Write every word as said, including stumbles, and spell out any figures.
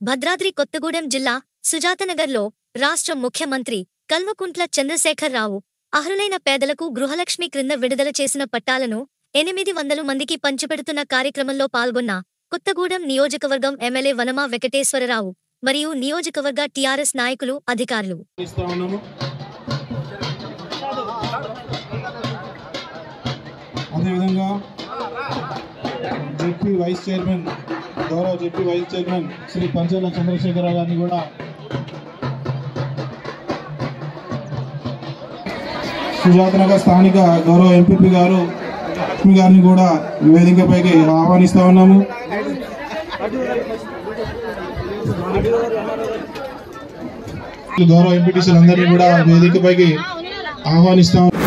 భద్రాద్రి కొత్తగూడెం జిల్లా సుజాతనగర్లో రాష్ట్ర ముఖ్యమంత్రి కల్వకుంట్ల చంద్రశేఖరరావు అర్హులైన పేదలకు గృహలక్ష్మి క్రింద విడుదల చేసిన పట్టాలను ఎనిమిది వందల మందికి పంచిపెడుతున్న కార్యక్రమంలో పాల్గొన్న కొత్తగూడెం నియోజకవర్గం ఎమ్మెల్యే వనమా వెంకటేశ్వరరావు మరియు నియోజకవర్గ టీఆర్ఎస్ నాయకులు అధికారులు అదేవిధంగా జెడ్పీ వైస్ చైర్మన్ గౌరవ ZP vice chairman Shri Panchala Chandrasekhara Rao గారిని కూడా సుజాతనగర్ స్థానిక గౌరవ ఎంపీపీ గారు గారిని కూడా వేదికపైకి ఆహ్వానిస్తా ఉన్నాము. గౌరవ ఎంపీటీసీలందరినీ కూడా వేదికపైకి ఆహ్వానిస్తాము.